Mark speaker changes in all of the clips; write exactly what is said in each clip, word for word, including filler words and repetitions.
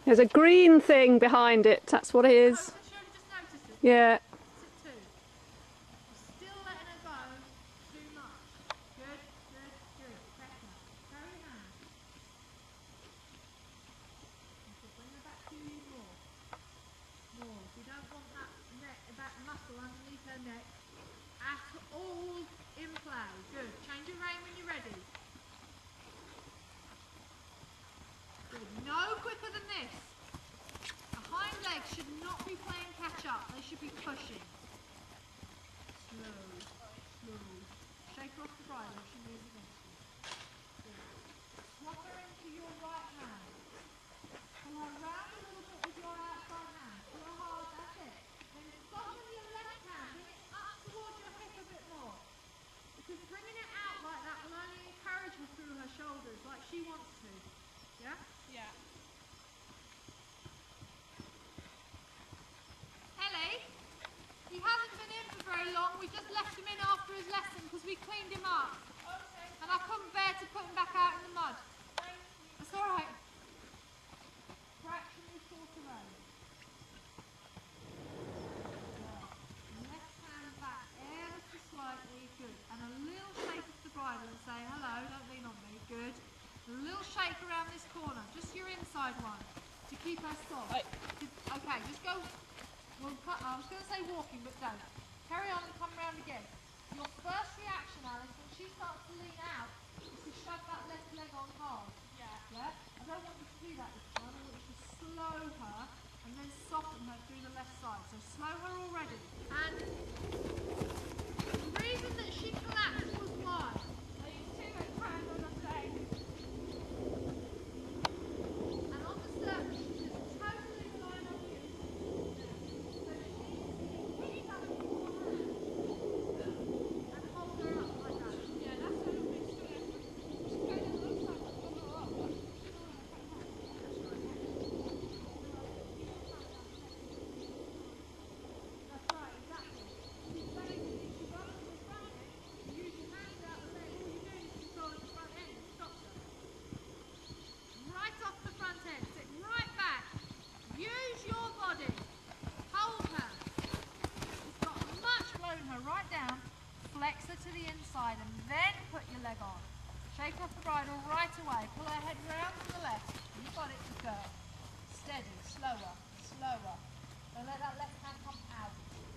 Speaker 1: There's a green thing behind it, that's what it is.
Speaker 2: Oh, so she just noticed it?
Speaker 1: Yeah.
Speaker 2: Is it two? You're still letting her go too much. Good, good, good. Better. Carry your hand. You should bring her back to you more. More. We don't want that neck, that muscle underneath her neck at all in play. Good. Change your rein when you're ready. Good. No quicker than this. The hind legs should not be playing catch up. They should be pushing. Slow. Slow. Shake her off the bridle if she moves against you. Good. Swap her into your right hand. Pull her round a little bit with your outside hand. Pull her hard, that's it. Then soften your left hand. Bring it up towards your hip a bit more. Because bringing it out like that will only encourage her through her shoulders like she wants to. Yeah?
Speaker 3: Yeah.
Speaker 2: Ellie, he hasn't been in for very long. We just left him in after his lesson because we cleaned him up.
Speaker 3: Okay.
Speaker 2: And I couldn't bear to put him back out in the mud.
Speaker 3: Thank you.
Speaker 2: That's all right. Fractionally shorter rein. Left hand back ever so slightly. Good. And a little shake of the bridle and say, hello, don't lean on me. Good. A little shake around this corner. Just your inside one. To keep her soft.
Speaker 3: Right.
Speaker 2: Okay, just go. We'll cut, I was going to say walking, but don't. Carry on and come round again. Your first reaction, Alice, when she starts to lean out, is to shove that left leg on hard.
Speaker 3: Yeah.
Speaker 2: Yeah? I don't want you to do that this time. I want you to slow her and then soften her through the left side. So slow her already. And the reason that she collapsed was why?
Speaker 3: I used too much hand on the plate.
Speaker 2: And on the surface, she's just totally relying on you. So she's hitting up with your hand and hold her up like that.
Speaker 3: Yeah, that's what I'm just gonna. Just go to the other side. Pull her up.
Speaker 2: That's right, exactly. She's basically, she runs to the front end, you use your hands out the leg, all you're doing is controlling the front end, it stops her. Right off the front end, sit right back. Use your body. Hold her. You've got much blown her right down. Flex her to the inside and then put your leg on. Shake off the bridle right away. Pull her head round to the left. You got it, good girl. Steady, slower, slower. Don't let that left hand come out.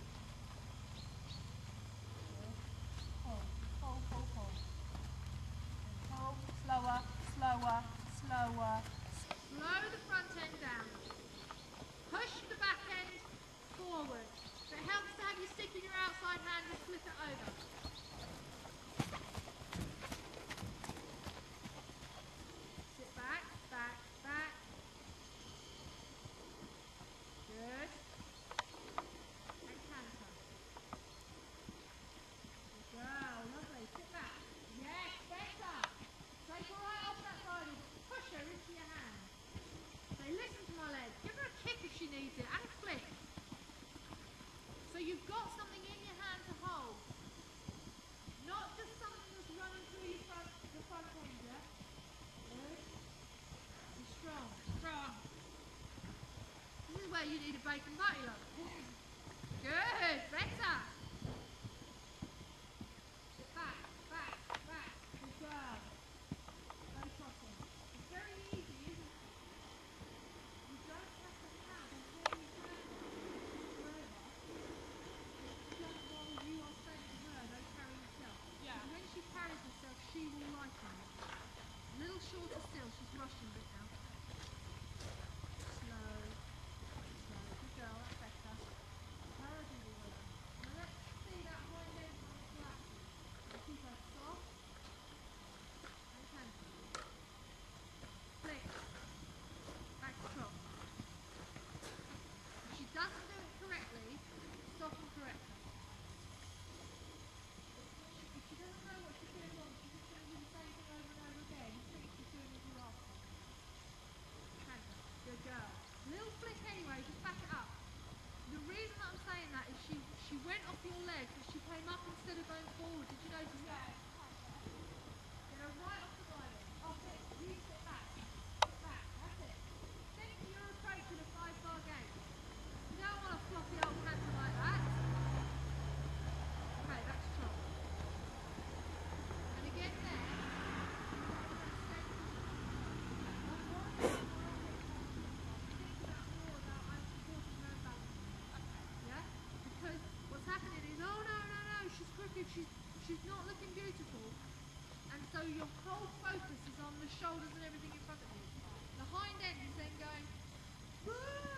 Speaker 2: Good. Pull, pull, pull, pull. Pull, slower, slower, slower. Slow the front end down. Push the back end forward. If it helps to have you stick in your outside hand, just flip it over. Sit back, back, back. Good. And canter. Good girl, lovely. Sit back. Yes, better. Take her right off that body. Push her into your hand. Say, listen to my leg. Give her a kick if she needs it, and a flick. So you've got something in your hand to hold. Not just something that's running through your front, the front end, yeah? Good. Be strong. Strong. This is where you need a bacon butty, love. Good. Better. Sit back, back, back. Good girl. No crossing. It's very easy, isn't it? You don't have to have a heavy hand forever. It's just while you are strengthening her, don't carry yourself.
Speaker 3: Yeah.
Speaker 2: And when she carries herself, she will lighten it. A little shorter still, she's rushing a bit now. Slow. Slow. Good girl, that's better. Encouraging the woman. Now let's see that hind leg on the collapsing. And keep her soft and canter. Flick. Back to trot. If she doesn't do it correctly, stop and correct her. If she doesn't know what she's doing wrong, she's just going to do the same thing over and over again. You think she's doing as you asked her. she's, she's not looking beautiful. And so your whole focus is on the shoulders and everything in front of you. The hind end is then going, woo!